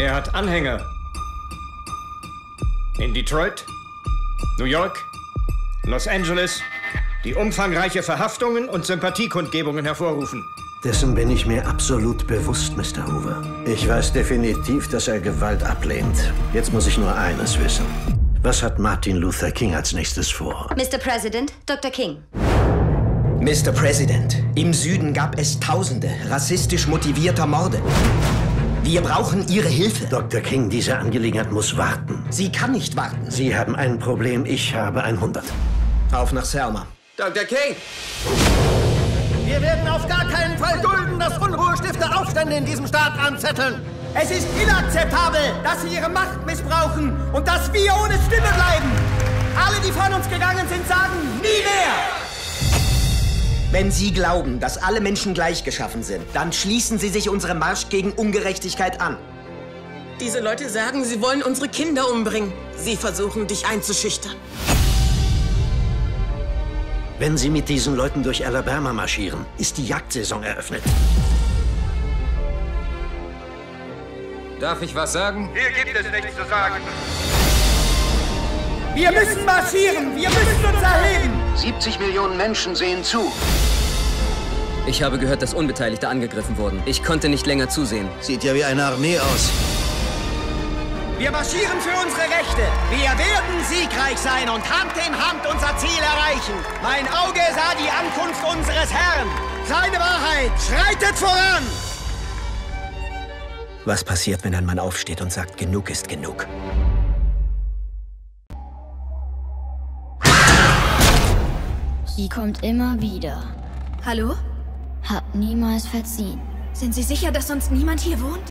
Er hat Anhänger. In Detroit, New York, Los Angeles, die umfangreiche Verhaftungen und Sympathiekundgebungen hervorrufen. Dessen bin ich mir absolut bewusst, Mr. Hoover. Ich weiß definitiv, dass er Gewalt ablehnt. Jetzt muss ich nur eines wissen. Was hat Martin Luther King als nächstes vor? Mr. President, Dr. King. Mr. President, im Süden gab es Tausende rassistisch motivierter Morde. Wir brauchen Ihre Hilfe. Dr. King, diese Angelegenheit muss warten. Sie kann nicht warten. Sie haben ein Problem, ich habe 100. Auf nach Selma. Dr. King! Wir werden auf gar keinen Fall dulden, dass Unruhestifter Aufstände in diesem Staat anzetteln. Es ist inakzeptabel, dass sie ihre Macht missbrauchen und dass wir ohne Stimme bleiben. Alle, die von uns gegangen sind, sagen nie mehr. Wenn Sie glauben, dass alle Menschen gleich geschaffen sind, dann schließen Sie sich unserem Marsch gegen Ungerechtigkeit an. Diese Leute sagen, sie wollen unsere Kinder umbringen. Sie versuchen, dich einzuschüchtern. Wenn Sie mit diesen Leuten durch Alabama marschieren, ist die Jagdsaison eröffnet. Darf ich was sagen? Hier gibt es nichts zu sagen. Wir müssen marschieren, wir müssen uns erheben. 70 Millionen Menschen sehen zu. Ich habe gehört, dass Unbeteiligte angegriffen wurden. Ich konnte nicht länger zusehen. Sieht ja wie eine Armee aus. Wir marschieren für unsere Rechte. Wir werden siegreich sein und Hand in Hand unser Ziel erreichen. Mein Auge sah die Ankunft unseres Herrn. Seine Wahrheit schreitet voran. Was passiert, wenn ein Mann aufsteht und sagt, genug ist genug? Sie kommt immer wieder. Hallo? Hat niemals verziehen. Sind Sie sicher, dass sonst niemand hier wohnt?